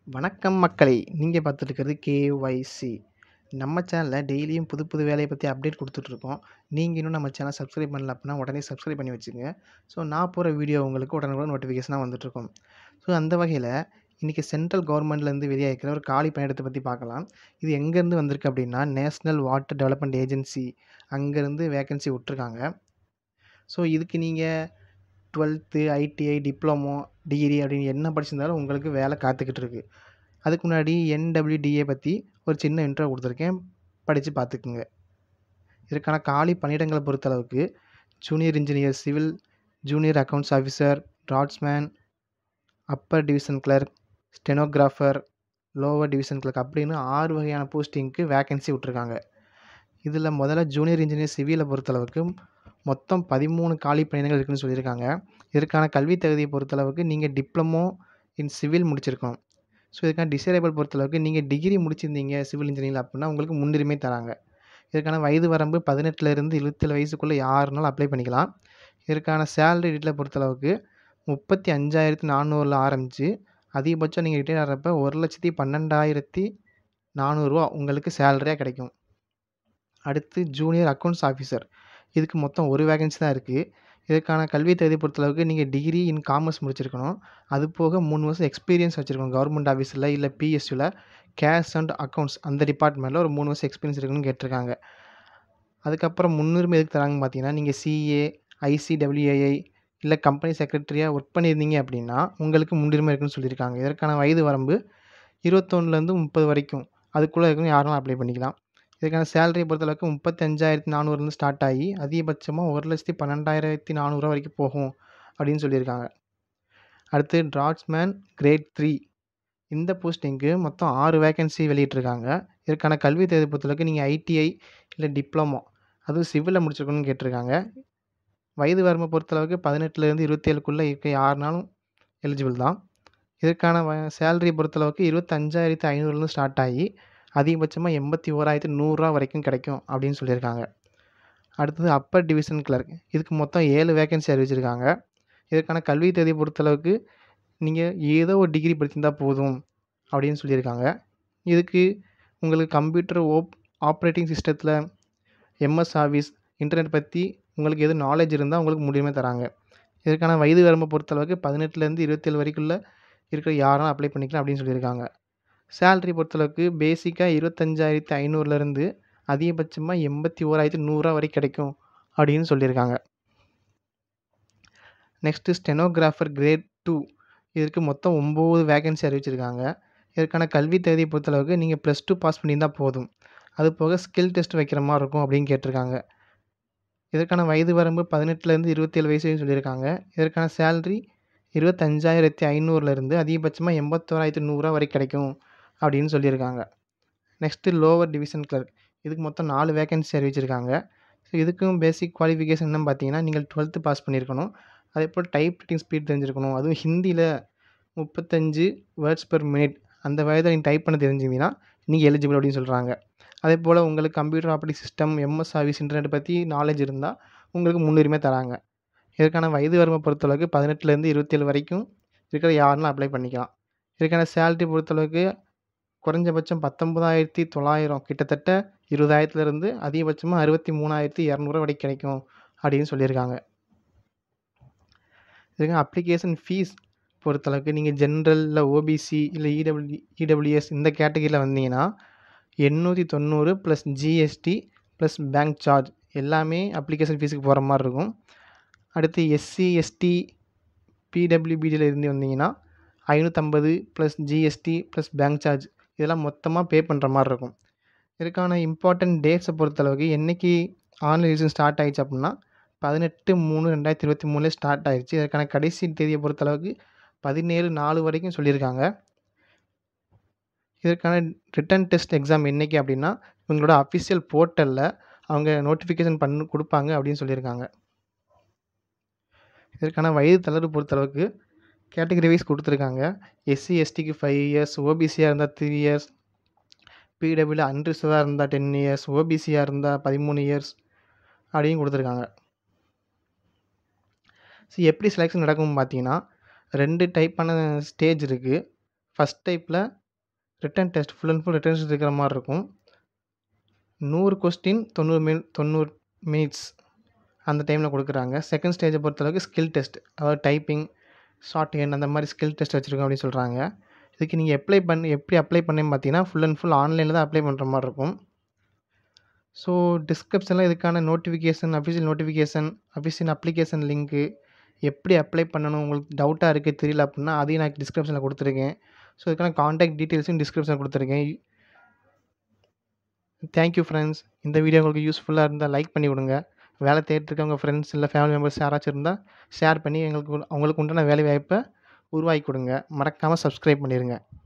வணக்கம் மக்களே! நீங்க பார்த்துட்டு இருக்கிறது கேஒய்சி. நம்ம சேனல்ல டெய்லியும் புது புது வேலைய பத்தி அப்டேட் குடுத்துட்ருக்கோம். நீங்க இன்னும் நம்ம சேனல் சப்ஸ்கிரைப் பண்ணல அப்டின்னா, உடனே சப்ஸ்கிரைப் பண்ணி வச்சுக்கங்க. ஸோ நான் போடுற வீடியோ உங்களுக்கு உடனுக்குடன் நோட்டிஃபிகேஷனா வந்துட்டுருக்கும். ஸோ அந்த வகையில இன்னைக்கு சென்ட்ரல் கவர்மெண்ட்லேருந்து வெளியாகிருக்கிற ஒரு காலி பணியிடத்த பத்தி பார்க்கலாம். இது எங்கேருந்து வந்திருக்கு அப்டின்னா, நேஷனல் வாட்டர் டெவலப்மெண்ட் ஏஜென்சி அங்கேருந்து வேக்கன்சி விட்டுருக்காங்க. ஸோ இதுக்கு நீங்க 12த், ITI, டிப்ளமோ, டிகிரி அப்படின்னு என்ன படிச்சிருந்தாலும் உங்களுக்கு வேலை காத்துக்கிட்டு இருக்கு. அதுக்கு முன்னாடி NWDA பற்றி ஒரு சின்ன இன்ட்ரோ கொடுத்துருக்கேன், படித்து பார்த்துக்குங்க. இதற்கான காலி பணியிடங்களை பொறுத்தளவுக்கு junior engineer civil, junior accounts officer, draughtsman, upper division clerk, stenographer, lower division clerk அப்படின்னு 6 வகையான போஸ்டிங்க்கு வேக்கன்சி விட்ருக்காங்க. இதில் முதல்ல ஜூனியர் இன்ஜினியர் சிவிலை பொறுத்தளவுக்கு மொத்தம் 13 காலி பணியிடங்கள் இருக்குதுன்னு சொல்லியிருக்காங்க. இதற்கான கல்வி தகுதியை பொறுத்தளவுக்கு நீங்கள் டிப்ளமோ இன் சிவில் முடிச்சிருக்கணும். ஸோ இதுக்கான டிசேரபிள் பொறுத்தளவுக்கு நீங்கள் டிகிரி முடிச்சிருந்தீங்க சிவில் இன்ஜினியரிங் அப்படின்னா உங்களுக்கு முன்னுரிமை தராங்க. இதற்கான வயது வரம்பு 18லேருந்து 27 வயசுக்குள்ளே யாருனாலும் அப்ளை பண்ணிக்கலாம். இதற்கான சேலரி டீட்டெயிலை பொறுத்தளவுக்கு 35,400 ஆரம்பித்து அதிகபட்சம் நீங்கள் ரிட்டையர் ஆகிறப்ப 1,12,400 உங்களுக்கு சேலரியாக கிடைக்கும். அடுத்து ஜூனியர் அக்கவுண்ட்ஸ் ஆஃபீஸர், இதுக்கு மொத்தம் ஒரு வேகன்சி தான் இருக்குது. இதற்கான கல்வி தகுதியை பொறுத்தளவுக்கு நீங்கள் டிகிரி இன் காமர்ஸ் முடிச்சிருக்கணும். அது போக 3 வருஷம் எக்ஸ்பீரியன்ஸ் வச்சுருக்கணும். கவர்மெண்ட் ஆஃபீஸில் இல்லை PSUவில் கேஷ் அண்ட் அக்கவுண்ட்ஸ் அந்த டிபார்ட்மெண்ட்டில் ஒரு 3 வருஷம் எக்ஸ்பீரியன்ஸ் இருக்கணும்னு கேட்டிருக்காங்க. அதுக்கப்புறம் முன்னுரிமை எதுக்கு தராங்கன்னு பார்த்தீங்கன்னா, நீங்கள் CA, ICWAI இல்லை கம்பெனி செக்ரட்டரியாக ஒர்க் பண்ணியிருந்தீங்க அப்படின்னா உங்களுக்கு முன்னுரிமை இருக்குன்னு சொல்லியிருக்காங்க. இதற்கான வயது வரம்பு 21லேருந்து 30 வரைக்கும் அதுக்குள்ளே இருக்கணும், யாரும் அப்ளை பண்ணிக்கலாம். இதுக்கான சேலரியை பொறுத்தளவுக்கு 35,400லேருந்து ஸ்டார்ட் ஆகி அதிகபட்சமாக 1,12,400 வரைக்கும் போகும் அப்படின்னு சொல்லியிருக்காங்க. அடுத்து டிராட்ஸ்மேன் கிரேட் 3 இந்த போஸ்டிங்க்கு மொத்தம் 6 வேகன்சி வெளியிட்டிருக்காங்க. இதற்கான கல்வி தகுதியை பொறுத்தளவுக்கு நீங்கள் ITI இல்லை டிப்ளமோ அதுவும் சிவிலில் முடிச்சிருக்கணும்னு கேட்டிருக்காங்க. வயது வரம்பை பொறுத்தளவுக்கு 18லேருந்து 27க்குள்ளே இருக்க யாருனாலும் எலிஜிபிள் தான். இதற்கான சேலரியை பொறுத்தளவுக்கு 25,500லேருந்து ஸ்டார்ட் ஆகி அதிகபட்சமாக 81,100 வரைக்கும் கிடைக்கும் அப்படின்னு சொல்லியிருக்காங்க. அடுத்தது அப்பர் டிவிஷன் கிளர்க், இதுக்கு மொத்தம் 7 வேகன்சி அறிவிச்சிருக்காங்க. இதற்கான கல்வி தகுதியை பொறுத்தளவுக்கு நீங்கள் ஏதோ ஒரு டிகிரி படிச்சிருந்தா போதும் அப்படின்னு சொல்லியிருக்காங்க. இதுக்கு உங்களுக்கு கம்ப்யூட்டர் ஆப்ரேட்டிங் சிஸ்டத்தில் MS ஆஃபீஸ், இன்டர்நெட் பற்றி உங்களுக்கு எது நாலேஜ் இருந்தால் உங்களுக்கு முன்னுரிமை தராங்க. இதற்கான வயது வரம்பை பொறுத்தளவுக்கு 18லேருந்து 27 வரைக்குள்ளே இருக்கிற யாரும் அப்ளை பண்ணிக்கலாம் அப்படின்னு சொல்லியிருக்காங்க. சேலரி பொறுத்தளவுக்கு பேசிக்காக 25,500லேருந்து அதிகபட்சமாக 81,100 வரைக்கும் கிடைக்கும் அப்படின்னு சொல்லியிருக்காங்க. நெக்ஸ்ட்டு ஸ்டெனோகிராஃபர் கிரேட் 2 இதற்கு மொத்தம் 9 வேகன்சி அறிவிச்சிருக்காங்க. இதற்கான கல்வி தகுதியை பொறுத்தளவுக்கு நீங்கள் +2 பாஸ் பண்ணியிருந்தால் போதும். அது போக ஸ்கில் டெஸ்ட் வைக்கிற மாதிரி இருக்கும் அப்படின்னு கேட்டிருக்காங்க. இதற்கான வயது வரம்பு 18லேருந்து 27 வயசு சொல்லியிருக்காங்க. இதற்கான சேலரி 25,500லேருந்து அதிகபட்சமாக 81,100 வரை கிடைக்கும் அப்படின்னு சொல்லியிருக்காங்க. நெக்ஸ்ட்டு லோவர் டிவிஷன் கிளர்க், இதுக்கு மொத்தம் 4 வேகன்சி அறிவிச்சிருக்காங்க. ஸோ இதுக்கும் பேசிக் குவாலிஃபிகேஷன் என்னன்னு பார்த்தீங்கன்னா, நீங்கள் 12th பாஸ் பண்ணியிருக்கணும். அதேபோல் டைப் ரைட்டிங் ஸ்பீட் தெரிஞ்சிருக்கணும். அதுவும் ஹிந்தியில் 35 வேர்ட்ஸ் பெர் மினிட் அந்த வயதில் நீங்கள் டைப் பண்ண தெரிஞ்சிங்கன்னா நீங்கள் எலிஜிபிள் அப்படின்னு சொல்கிறாங்க. அதேபோல் உங்களுக்கு computer operating system, MS office, internet பற்றி நாலேஜ் இருந்தால் உங்களுக்கு முன்னுரிமை தராங்க. இதற்கான வயது வரம்பை பொறுத்தளவுக்கு 18லேருந்து 27 வரைக்கும் இருக்கிற யாருனாலும் அப்ளை பண்ணிக்கலாம். இதற்கான சேலரி பொறுத்தளவுக்கு குறைஞ்சபட்சம் 19,900 கிட்டத்தட்ட 20,000லேருந்து அதிகபட்சமாக 63,200 வரைக்கும் கிடைக்கும் அப்படின்னு சொல்லியிருக்காங்க. இதுக்கு அப்ளிகேஷன் ஃபீஸ் பொறுத்தளவுக்கு நீங்கள் ஜென்ரல் இல்லை OBC இல்லை EWS இந்த கேட்டகரியில் வந்தீங்கன்னா 890 + GST + பேங்க் சார்ஜ் எல்லாமே அப்ளிகேஷன் ஃபீஸுக்கு போகிற மாதிரி இருக்கும். அடுத்து SC ST PWBடியில் இருந்து வந்தீங்கன்னா 550 + GST + பேங்க் சார்ஜ் இதெல்லாம் மொத்தமாக பே பண்ணுற மாதிரி இருக்கும். இதுக்கான இம்பார்ட்டன்ட் டேட்ஸை பொறுத்தளவுக்கு என்றைக்கு ஆன்லைன் ரிஜிஸ்ட்ரேஷன் ஸ்டார்ட் ஆகிடுச்சு அப்படின்னா 18/3/2023 ஸ்டார்ட் ஆகிடுச்சு. இதற்கான கடைசி தேதியை பொறுத்தளவுக்கு 17/4 வரைக்கும் சொல்லியிருக்காங்க. இதற்கான ரிட்டன் டெஸ்ட் எக்ஸாம் என்றைக்கு அப்படின்னா இவங்களோட அஃபிஷியல் போர்ட்டலில் அவங்க நோட்டிஃபிகேஷன் கொடுப்பாங்க அப்படின்னு சொல்லியிருக்காங்க. இதற்கான வயது தளர்வு பொறுத்தளவுக்கு கேட்டகரி வைஸ் கொடுத்துருக்காங்க. SC STக்கு 5 இயர்ஸ், OBCயாக இருந்தால் 3 இயர்ஸ், PWல அன்ரிசர்வாக இருந்தால் 10 இயர்ஸ், OBCயாக இருந்தால் 13 இயர்ஸ் அப்படின்னு கொடுத்துருக்காங்க. ஸோ எப்படி செலெக்ஷன் நடக்கும்னு பார்த்தீங்கன்னா 2 டைப்பான ஸ்டேஜ் இருக்குது. ஃபர்ஸ்ட் டைப்பில் written test full and full written test இருக்கிற மாதிரி இருக்கும். 100 கொஸ்டின் 90 மினிட்ஸ் அந்த டைமில் கொடுக்குறாங்க. செகண்ட் ஸ்டேஜை பொறுத்தளவுக்கு ஸ்கில் டெஸ்ட், அதாவது டைப்பிங், ஷார்ட் ஹேண்ட் அந்த மாதிரி ஸ்கில் டெஸ்ட் வச்சுருக்கோம் அப்படின்னு சொல்கிறாங்க. இதுக்கு நீங்கள் எப்படி அப்ளை பண்ணேன்னு பார்த்தீங்கன்னா ஃபுல் அண்ட் ஃபுல் ஆன்லைனில் தான் அப்ளை பண்ணுற மாதிரி இருக்கும். ஸோ டிஸ்கிரிப்ஷனில் இதுக்கான நோட்டிஃபிகேஷன், அஃபிஷியல் அப்ளிகேஷன் லிங்க்கு, எப்படி அப்ளை பண்ணணும் உங்களுக்கு டவுட்டாக இருக்குது தெரியல அப்படின்னா அதையும் நான் டிஸ்கிரிப்ஷனில் கொடுத்துருக்கேன். ஸோ இதுக்கான காண்டாக்ட் டீட்டெயில்ஸும் டிஸ்கிரிப்ஷனில் கொடுத்துருக்கேன். Thank you friends. இந்த வீடியோ உங்களுக்கு யூஸ்ஃபுல்லாக இருந்தால் லைக் பண்ணி விடுங்க. வேலை தேடிட்டு இருக்கவங்க ஃப்ரெண்ட்ஸ் இல்லை ஃபேமிலி மெம்பர்ஸ் யாராச்சும் இருந்தால் ஷேர் பண்ணி அவங்களுக்கு உண்டான வேலை வாய்ப்பை உருவாக்கி கொடுங்க. மறக்காமல் சப்ஸ்கிரைப் பண்ணிடுங்க.